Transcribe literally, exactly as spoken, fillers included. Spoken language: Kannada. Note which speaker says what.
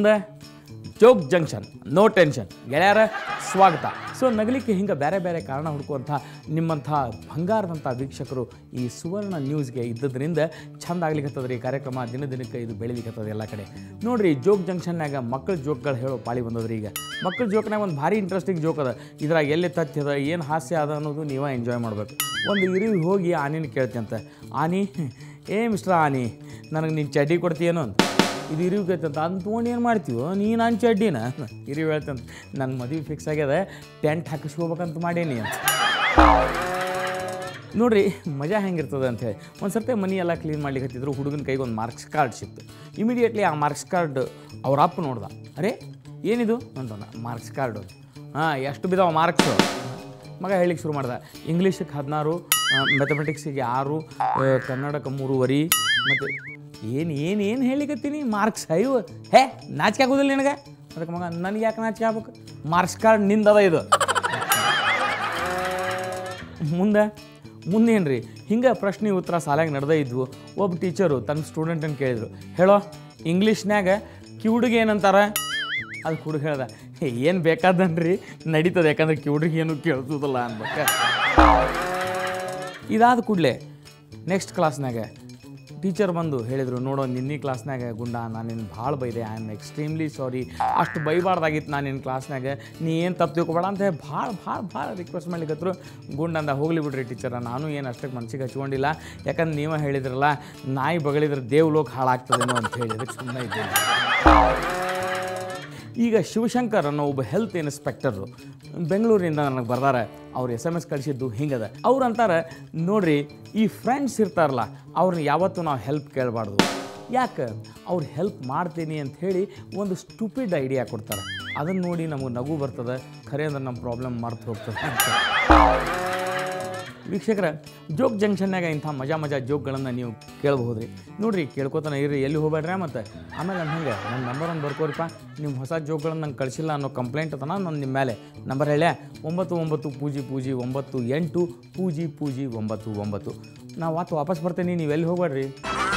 Speaker 1: ಮುಂದೆ ಜೋಗ್ ಜಂಕ್ಷನ್ ನೋ ಟೆನ್ಷನ್ ಗೆಳೆಯರ ಸ್ವಾಗತ. ಸೊ ನಗಲಿಕ್ಕೆ ಹಿಂಗೆ ಬೇರೆ ಬೇರೆ ಕಾರಣ ಹುಡುಕುವಂಥ ನಿಮ್ಮಂಥ ಬಂಗಾರದಂಥ ವೀಕ್ಷಕರು ಈ ಸುವರ್ಣ ನ್ಯೂಸ್ಗೆ ಇದ್ದದ್ರಿಂದ ಚಂದ ಆಗ್ಲಿಕ್ಕತ್ತದ ರೀ ಕಾರ್ಯಕ್ರಮ. ದಿನ ದಿನಕ್ಕೆ ಇದು ಬೆಳಿಲಿಕ್ಕತ್ತದ ಎಲ್ಲ ಕಡೆ. ನೋಡಿರಿ ಜೋಗ್ ಜಂಕ್ಷನ್ನಾಗ ಮಕ್ಕಳ ಜೋಕ್ಗಳು ಹೇಳೋ ಪಾಳಿ ಬಂದದ್ರಿ. ಈಗ ಮಕ್ಕಳ ಜೋಕ್ನಾಗ ಒಂದು ಭಾರಿ ಇಂಟ್ರೆಸ್ಟಿಂಗ್ ಜೋಕ್ ಅದ. ಇದ್ರಾಗ ಎಲ್ಲಿ ತಥ್ಯದ ಏನು ಹಾಸ್ಯ ಅದ ಅನ್ನೋದು ನೀವೇ ಎಂಜಾಯ್ ಮಾಡಬೇಕು. ಒಂದು ಇರಿವಿ ಹೋಗಿ ಆನಿನ ಕೇಳ್ತಂತ, ಆನಿ ಏ ಮಿಸ್ಟರ್ ಆನಿ ನನಗೆ ನೀನು ಚಡ್ಡಿ ಕೊಡ್ತೀಯೇನೋ ಅಂತ. ಇದು ಇರಿವು ಕೇಳ್ತಂತ ಅಂತ ತೊಗೊಂಡು ಏನು ಮಾಡ್ತೀವೋ ನೀ ನಾನು ಚಡ್ಡಿನ ಇರಿವು ಹೇಳ್ತಂತ. ನನ್ನ ಮದುವೆ ಫಿಕ್ಸ್ ಆಗ್ಯದ, ಟೆಂಟ್ ಹಾಕಿಸ್ಕೋಬೇಕಂತ ಮಾಡೇನಿ ಅಂತ. ನೋಡಿರಿ ಮಜಾ ಹೆಂಗಿರ್ತದೆ ಅಂಥೇಳಿ. ಒಂದು ಸರ್ತಿ ಮನೆ ಎಲ್ಲ ಕ್ಲೀನ್ ಮಾಡ್ಲಿಕ್ಕೆ ಹುಡುಗನ ಕೈಗೆ ಒಂದು ಮಾರ್ಕ್ಸ್ ಕಾರ್ಡ್ ಸಿಕ್ತು. ಇಮಿಡಿಯೇಟ್ಲಿ ಆ ಮಾರ್ಕ್ಸ್ ಕಾರ್ಡ್ ಅವ್ರ ಅಪ್ಪ ನೋಡ್ದ. ಅರೆ ಏನಿದು ಅಂತಂದ. Marks card. ಹಾಂ ಎಷ್ಟು ಬಿದ್ದಾವ ಮಾರ್ಕ್ಸು? ಮಗ ಹೇಳಿಕ್ಕೆ ಶುರು ಮಾಡ್ದೆ. ಇಂಗ್ಲೀಷಕ್ಕೆ ಹದಿನಾರು, ಮ್ಯಾಥಮೆಟಿಕ್ಸಿಗೆ ಆರು, ಕನ್ನಡಕ್ಕೆ ಮೂರುವರೆ, ಮತ್ತು ಏನು ಏನು ಏನು ಹೇಳಿಕತ್ತೀನಿ ಮಾರ್ಕ್ಸ್ ಐವ ಹೇ ನಾಚಿಕೆ ಆಗೋದಿಲ್ಲ ನಿನಗೆ? ಅದಕ್ಕೆ ಮಗ ನನಗೆ ಯಾಕೆ ನಾಚಿಕೆ ಆಗ್ಬೇಕು? ಮಾರ್ಕ್ಸ್ ಕಾರ್ಡ್ ನಿಂದದ ಇದು. ಮುಂದೆ ಮುಂದೇನು ರೀ ಹಿಂಗೆ ಪ್ರಶ್ನೆ ಉತ್ತರ ಸಾಲಾಗಿ ನಡೆದೇ ಇದ್ವು. ಒಬ್ಬ ಟೀಚರು ತನ್ನ ಸ್ಟೂಡೆಂಟನ್ನು ಕೇಳಿದರು, ಹೇಳೋ ಇಂಗ್ಲೀಷ್ನ್ಯಾಗ ಕಿವುಡಿಗೆ ಏನಂತಾರೆ? ಅದು ಹುಡುಗ ಹೇಳ್ದ, ಏನು ಬೇಕಾದನ್ರಿ ನಡೀತದೆ, ಯಾಕಂದ್ರೆ ಕಿವುಡಿಗೆ ಏನು ಕೇಳಿಸೋದಿಲ್ಲ ಅನ್ಬೇಕ. ಇದಾದ ಕೂಡಲೇ ನೆಕ್ಸ್ಟ್ ಕ್ಲಾಸ್ನಾಗ ಟೀಚರ್ ಬಂದು ಹೇಳಿದರು, ನೋಡೋ ನಿನ್ನೆ ಕ್ಲಾಸ್ನಾಗ ಗುಂಡ ನಾನು ನಿನ್ನ ಭಾಳ ಬೈದೆ, ಐ ಆಮ್ ಎಕ್ಸ್ಟ್ರೀಮ್ಲಿ ಸಾರಿ, ಅಷ್ಟು ಬೈಬಾರ್ದಾಗಿತ್ತು ನಾನು ನಿನ್ನ ಕ್ಲಾಸ್ನಾಗ, ನೀ ಏನು ತಪ್ಪು ತಿಳ್ಕೊಬೇಡ ಅಂತ ಭಾಳ ಭಾಳ ಭಾಳ ರಿಕ್ವೆಸ್ಟ್ ಮಾಡ್ಲಿಕ್ಕತ್ರು. ಗುಂಡ ಅಂದ, ಹೋಗ್ಲಿ ಬಿಡ್ರಿ ಟೀಚರ, ನಾನು ಏನು ಅಷ್ಟಕ್ಕೆ ಮನ್ಸಿಗೆ ಹಚ್ಕೊಂಡಿಲ್ಲ, ಯಾಕಂದ್ರೆ ನೀವೇ ಹೇಳಿದ್ರಲ್ಲ ನಾಯಿ ಬಗಳಿದ್ರೆ ದೇವ್ಲೋಕ ಹಾಳಾಗ್ತದೇನೋ ಅಂತ ಹೇಳಿ ಅದಕ್ಕೆ ಸುಮ್ಮನೆ ಇದ್ದೇನೆ. ಈಗ ಶಿವಶಂಕರ್ ಅನ್ನೋ ಒಬ್ಬ ಹೆಲ್ತ್ ಇನ್ಸ್ಪೆಕ್ಟರು ಬೆಂಗಳೂರಿಂದ ನನಗೆ ಬರ್ದಾರೆ. ಅವ್ರು ಎಸ್ ಎಮ್ ಎಸ್ ಕಳಿಸಿದ್ದು ಹಿಂಗದ. ಅವ್ರು ಅಂತಾರೆ, ನೋಡ್ರಿ ಈ ಫ್ರೆಂಡ್ಸ್ ಇರ್ತಾರಲ್ಲ ಅವ್ರನ್ನ ಯಾವತ್ತೂ ನಾವು ಹೆಲ್ಪ್ ಕೇಳಬಾರ್ದು. ಯಾಕೆ? ಅವ್ರು ಹೆಲ್ಪ್ ಮಾಡ್ತೀನಿ ಅಂಥೇಳಿ ಒಂದು ಸ್ಟುಪಿಡ್ ಐಡಿಯಾ ಕೊಡ್ತಾರೆ. ಅದನ್ನು ನೋಡಿ ನಮಗೆ ನಗು ಬರ್ತದೆ, ಖರೆ ಅಂದ್ರೆ ನಮ್ಮ ಪ್ರಾಬ್ಲಮ್ ಮರ್ತು ಹೋಗ್ತದೆ ಅಂತ. ವೀಕ್ಷಕರ, ಜೋಗ್ ಜಂಕ್ಷನ್ನಾಗ ಇಂಥ ಮಜಾ ಮಜಾ ಜೋಕ್ಗಳನ್ನು ನೀವು ಕೇಳಬಹುದು ರೀ. ನೋಡಿರಿ ಕೇಳ್ಕೊತಾನೆ ಇರ್ರಿ, ಎಲ್ಲಿ ಹೋಗ್ಬೇಡ್ರಿ. ಮತ್ತು ಆಮೇಲೆ ನಾನು ಹಿಂಗೆ ನನ್ನ ನಂಬರ್ ಒಂದು ಬರ್ಕೋರಿಪ್ಪ, ನಿಮ್ಮ ಹೊಸ ಜೋಕ್ಗಳನ್ನು ನಂಗೆ ಕಳಿಸಿಲ್ಲ ಅನ್ನೋ ಕಂಪ್ಲೇಂಟ್ ಅದ ನಾನು ನಿಮ್ಮ ಮೇಲೆ ನಂಬರ್ ಹೇಳ ಒಂಬತ್ತು ಒಂಬತ್ತು ಪೂಜಿ ಪೂಜಿ ಒಂಬತ್ತು ಎಂಟು ಪೂಜಿ ಪೂಜಿ ಒಂಬತ್ತು ಒಂಬತ್ತು. ನಾವು ಆತು ವಾಪಸ್ ಬರ್ತೇನೆ, ನೀವು ಎಲ್ಲಿ ಹೋಗ್ಬೇಡ್ರಿ.